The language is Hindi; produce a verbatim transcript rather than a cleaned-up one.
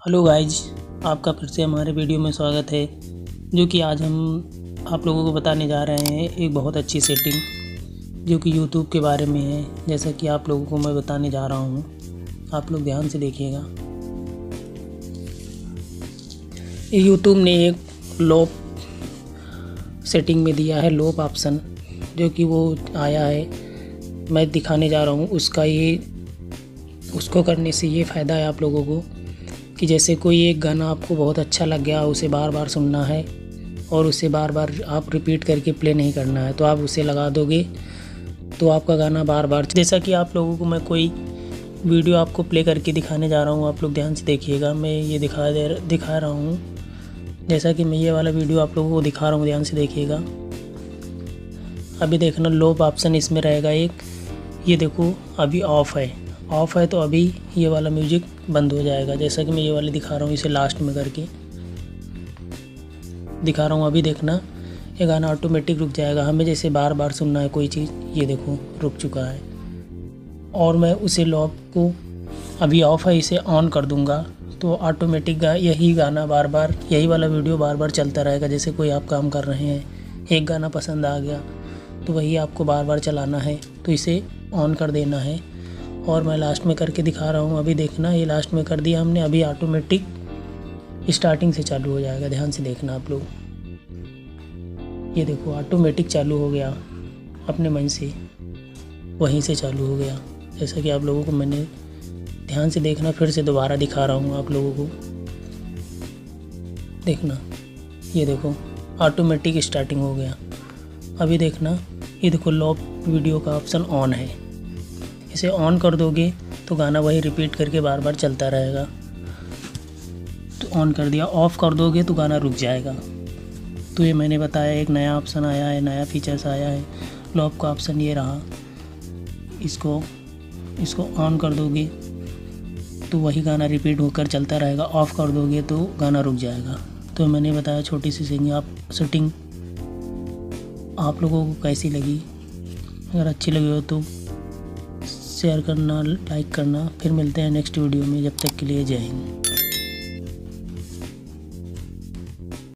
हेलो गाइज, आपका फिर से हमारे वीडियो में स्वागत है। जो कि आज हम आप लोगों को बताने जा रहे हैं एक बहुत अच्छी सेटिंग जो कि यूट्यूब के बारे में है। जैसा कि आप लोगों को मैं बताने जा रहा हूं, आप लोग ध्यान से देखिएगा। यूट्यूब ने एक लॉप सेटिंग में दिया है, लॉप ऑप्शन, जो कि वो आया है, मैं दिखाने जा रहा हूं। उसका ये उसको करने से ये फ़ायदा है आप लोगों को कि जैसे कोई एक गाना आपको बहुत अच्छा लग गया, उसे बार बार सुनना है और उसे बार बार आप रिपीट करके प्ले नहीं करना है, तो आप उसे लगा दोगे तो आपका गाना बार बार, जैसा कि आप लोगों को मैं कोई वीडियो आपको प्ले करके दिखाने जा रहा हूँ। आप लोग ध्यान से देखिएगा, मैं ये दिखा दे दिखा रहा हूँ। जैसा कि मैं ये वाला वीडियो आप लोगों को दिखा रहा हूँ, ध्यान से देखिएगा। अभी देखना, लॉप ऑप्शन इसमें रहेगा एक, ये देखो अभी ऑफ़ है ऑफ़ है तो अभी ये वाला म्यूजिक बंद हो जाएगा। जैसा कि मैं ये वाले दिखा रहा हूँ, इसे लास्ट में करके दिखा रहा हूँ। अभी देखना, ये गाना ऑटोमेटिक रुक जाएगा। हमें जैसे बार बार सुनना है कोई चीज़, ये देखो रुक चुका है। और मैं उसे लॉप को अभी ऑफ़ है, इसे ऑन कर दूँगा तो ऑटोमेटिक गा यही गाना बार बार, यही वाला वीडियो बार बार चलता रहेगा। जैसे कोई आप काम कर रहे हैं, एक गाना पसंद आ गया तो वही आपको बार बार चलाना है, तो इसे ऑन कर देना है। और मैं लास्ट में करके दिखा रहा हूँ। अभी देखना, ये लास्ट में कर दिया हमने, अभी ऑटोमेटिक स्टार्टिंग से चालू हो जाएगा। ध्यान से देखना आप लोग, ये देखो ऑटोमेटिक चालू हो गया, अपने मन से वहीं से चालू हो गया। जैसा कि आप लोगों को मैंने, ध्यान से देखना, फिर से दोबारा दिखा रहा हूँ आप लोगों को। देखना, ये देखो ऑटोमेटिक स्टार्टिंग हो गया। अभी देखना, ये देखो लॉप वीडियो का ऑप्शन ऑन है, इसे ऑन कर दोगे तो गाना वही रिपीट करके बार बार चलता रहेगा। तो ऑन कर दिया, ऑफ़ कर दोगे तो गाना रुक जाएगा। तो ये मैंने बताया, एक नया ऑप्शन आया है, नया फीचर्स आया है, लॉप का ऑप्शन ये रहा। इसको इसको ऑन कर दोगे तो वही गाना रिपीट होकर चलता रहेगा, ऑफ़ कर दोगे तो गाना रुक जाएगा। तो मैंने बताया छोटी सी सेटिंग। आप सेटिंग आप लोगों को कैसी लगी? अगर अच्छी लगी हो तो शेयर करना, लाइक करना। फिर मिलते हैं नेक्स्ट वीडियो में, जब तक के लिए जय हिंद।